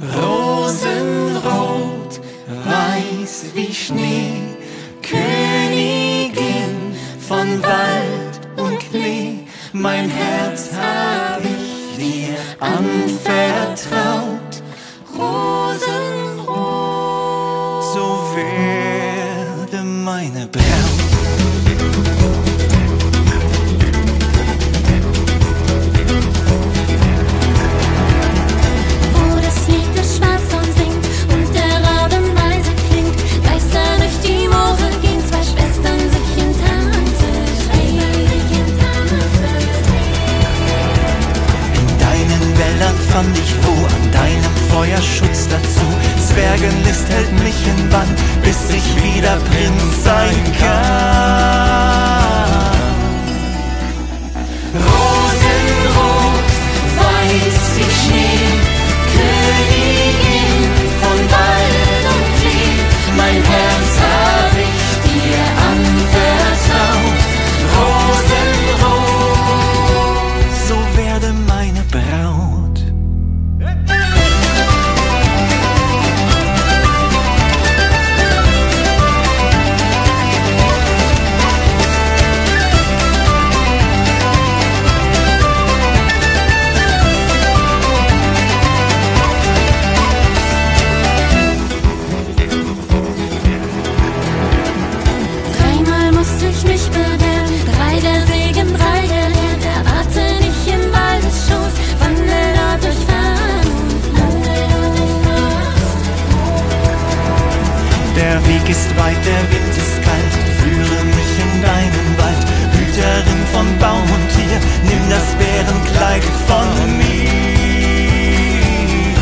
Rosenrot, weiß wie Schnee, Königin von Wald und Klee, mein Herz hab ich dir anvertraut. Rosenrot, so werde meine Braut. Fand ich Ruhe an deinem Feuerschutz dazu. Zwergenlist hält mich in Bann, bis ich wieder Prinz sein kann. Rosenrot, weiß wie Schnee, Königin von Wald und Klee, mein Herz hab ich dir anvertraut. Rosenrot, so werde meine Braut. Der Weg ist weit, der Wind ist kalt, führe mich in deinen Wald. Hüterin von Baum und Tier, nimm das Bärenkleid von mir.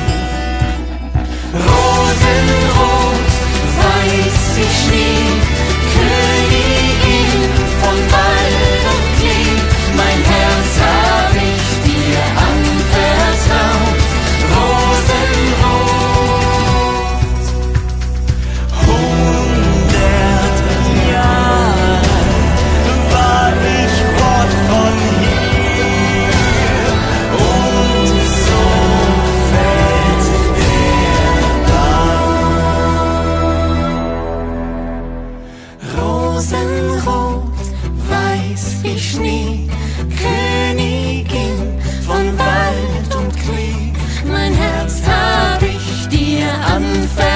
Rosenrot, weiß wie Schnee, Königin von Wald und Klee, mein Herz hab ich dir anvertraut. Rosenrot, Rosenrot, weiß wie Schnee, Königin von Wald und Klee, mein Herz hab ich dir anvertraut.